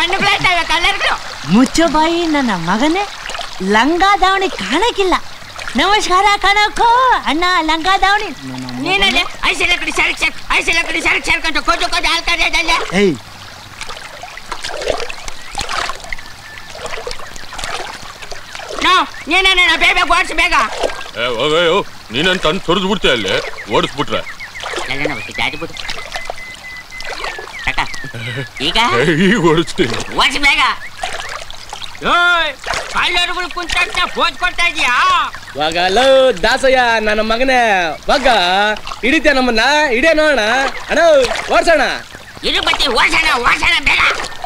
ಮುಚ್ಚು ಬಾಯಿ ನನ್ನ ಮಗನೇ, ಲಂಗ ದಾವಣಿ ಕಾಣಕ್ಕಿಲ್ಲ. ನಮಸ್ಕಾರ ಕಣಕ್ಕೋ ಅಣ್ಣ, ಲಂಗ ದಾವಣಿ ನೀನಲ್ಲೇ ಐಸಲ ಕಡೆ ಸರಕ್ ಸರ್, ಐಸಲ ಕಡೆ ಸರಕ್ ಸರ್ಕಂತ ಕೋಜು ಕೋಜು ಹಾಲ್ಕಲ್ಲ. ಏಯ್ ನೀನೇನ ಬೇಗ ಓಡಿಸ್ ಬೇಗ. ನೀನಂತ ತಂದು ತೊರೆದು ಬಿಡ್ತೀಯ ಅಲ್ಲಿ, ಓಡಿಸ್ಬಿಟ್ರೆ ಈಗ ಓಡಿಸ್ತೀನಿ. ಓಡಿಸ್ ಬೇಗ. ಕಾಯ್ಲೋರುಗಳು ಕುಂತ ಫೋನ್ ಕೊಡ್ತಾ ಇದೀಯಾ? ವಾಗಲೋ ದಾಸಯ್ಯ ನನ್ನ ಮಗನೇ, ವಾಗ ಹಿಡಿತ ನಮ್ಮನ್ನ, ಹಿಡಿಯ ನೋಡೋಣ ಅಣ್ಣ, ಓಡ್ಸೋಣ. ಇದು ಬತ್ತಿ ಓಡ್ಸೋಣ ಓಡ್ಸೋಣ ಬೇಗ.